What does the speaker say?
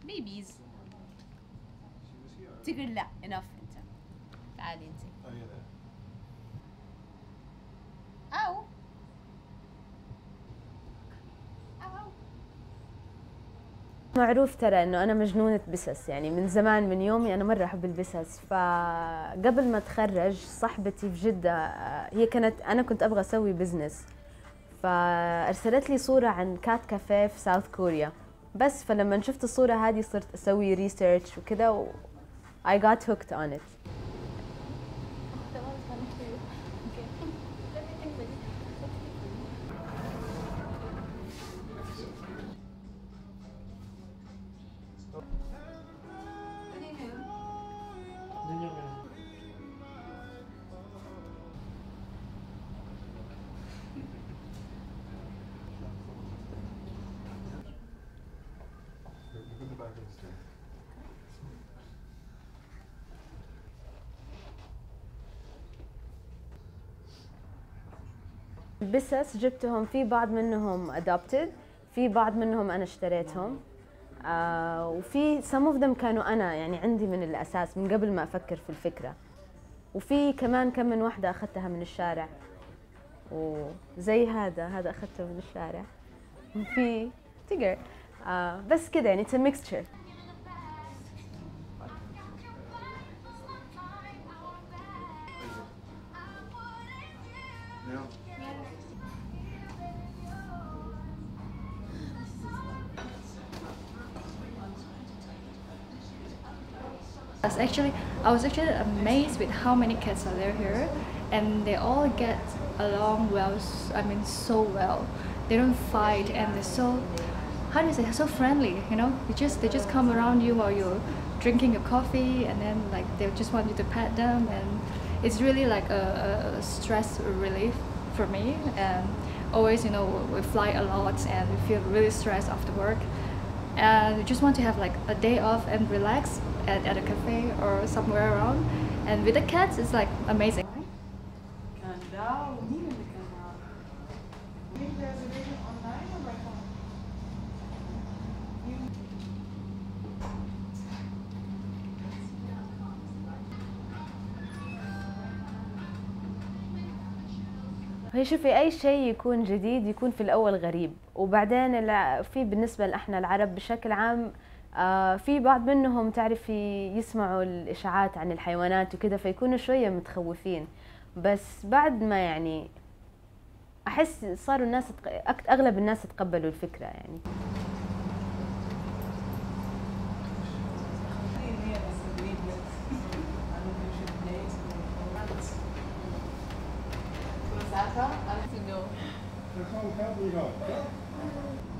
بيبيز. تقول لا enough انت. تعالي انت. أو معروف ترى انه انا مجنونة بسس، يعني من زمان من يومي انا مرة احب البسس. فقبل ما اتخرج صاحبتي في جدة انا كنت ابغى اسوي بزنس، فارسلت لي صورة عن كات كافيه في ساوث كوريا. بس فلما شفت الصورة هذه صرت اسوي ريسيرش وكذا I got hooked on it. البسس جبتهم، في بعض منهم adopted، في بعض منهم أنا اشتريتهم، وفي some of them كانوا أنا يعني عندي من الأساس من قبل ما أفكر في الفكرة، وفي كمان كم من واحدة أخذتها من الشارع، وزي هذا أخذته من الشارع، وفي تيجر، بس كده يعني it's a mixture. I was actually amazed with how many cats are there here, and they all get along well. I mean, so well. They don't fight, and they're so, how do you say, so friendly. You know, they just come around you while you're drinking your coffee, and then like they just want you to pet them, and it's really like a stress relief for me. And always, you know, we fly a lot, and we feel really stressed after work, and we just want to have like a day off and relax at a cafe or somewhere around. And with the cats, it's like amazing. هي شوفي أي شيء يكون جديد يكون في الأول غريب، وبعدين في بالنسبة لإحنا العرب بشكل عام في بعض منهم تعرفي يسمعوا الإشاعات عن الحيوانات وكذا فيكونوا شوية متخوفين، بس بعد ما يعني أحس صاروا الناس أغلب الناس تقبلوا الفكرة يعني. I have to know.